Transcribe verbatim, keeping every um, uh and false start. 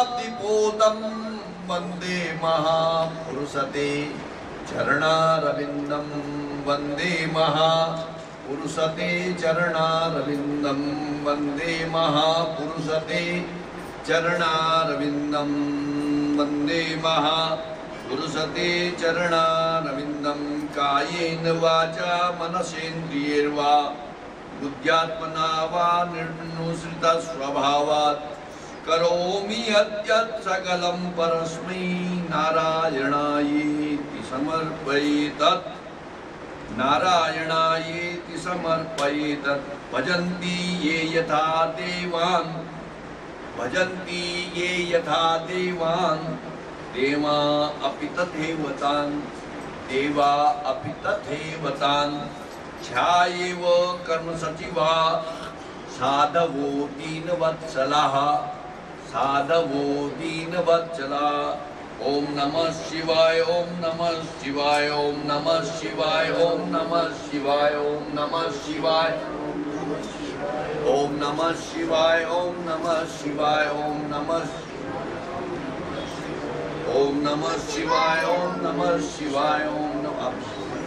दीपोदम वंदे महापुरुषते चरणारविंदम वंदे महापुरुषते चरणारविंदम वंदे महापुरुषते चरणारविंदम वंदे महापुरुषते चरणारविंदम कायेन वाचा मनसेन्द्रियैर्वा बुद्ध्यात्मना वा निर्नुसृत स्वभावात् करोमि यद्यत् सकलं परस्मै नारायणायेति समर्पयेतत् नारायणायेति समर्पयेतत् भजन्ति ये यथा देवान् भजन्ति ये यथा देवान् देवा अपि तथैव तान् देवा अपि तथैव तान् ध्यायेव कर्म सचिवा साधवो दीनवत्सलाः साधवो दीनवत्सला। ओम नमः शिवाय ओम नमः शिवाय ओम नमः शिवाय ओम नमः शिवाय ओम नमः शिवाय ओम नमः शिवाय ओम नमः शिवाय ओम नमः ओम नमः शिवाय ओम नमः शिवाय ओम नमः